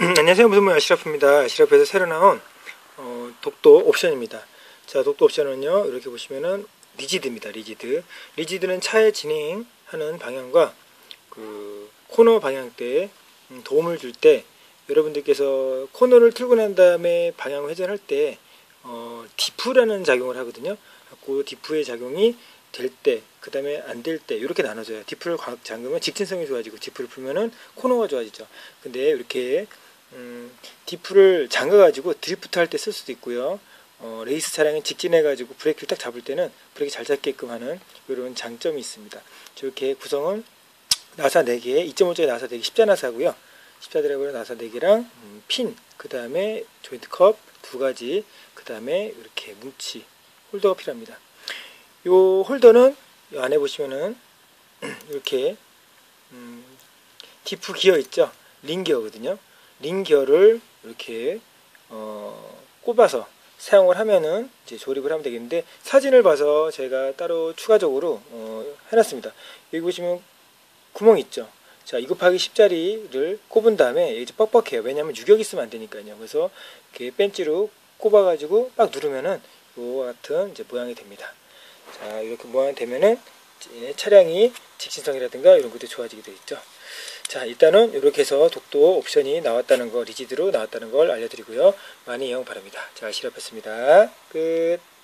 안녕하세요. 무슨 모야 아시라프입니다. 아시라프에서 새로 나온 독도 옵션입니다. 자, 독도 옵션은요, 이렇게 보시면은 리지드입니다. 리지드는 차의 진행하는 방향과 그 코너 방향대에 도움을 줄 때, 여러분들께서 코너를 틀고 난 다음에 방향 회전할 때 디프라는 작용을 하거든요. 그 디프의 작용이 될 때, 그 다음에 안 될 때 이렇게 나눠져요. 디프를 잠그면 직진성이 좋아지고, 디프를 풀면은 코너가 좋아지죠. 근데 이렇게 디프를 잠가가지고 드리프트 할 때 쓸 수도 있고요. 레이스 차량이 직진해가지고 브레이크를 딱 잡을 때는 브레이크 잘 잡게끔 하는 이런 장점이 있습니다. 저렇게 구성은 나사 4개, 2.5짜리 나사 4개, 십자 나사고요. 십자 드라이버는 나사 4개랑 핀, 그 다음에 조인트 컵 2가지, 그 다음에 이렇게 뭉치, 홀더가 필요합니다. 요 홀더는 이 안에 보시면은 이렇게 디프 기어 있죠? 링 기어거든요. 링 기어를 이렇게 꼽아서 사용을 하면은 이제 조립을 하면 되겠는데, 사진을 봐서 제가 따로 추가적으로 해놨습니다. 여기 보시면 구멍 있죠. 자, 2 곱하기 10짜리를 꼽은 다음에 이제 뻑뻑해요. 왜냐하면 유격 있으면 안 되니까요. 그래서 이렇게 벤치로 꼽아가지고 막 누르면은 이와 같은 이제 모양이 됩니다. 자, 이렇게 모양이 되면은 차량이 직진성이라든가 이런 것들이 좋아지게 되겠죠. 자, 일단은 이렇게 해서 독도 옵션이 나왔다는 거, 리지드로 나왔다는 걸 알려드리고요. 많이 이용 바랍니다. 자, 시럽했습니다. 끝.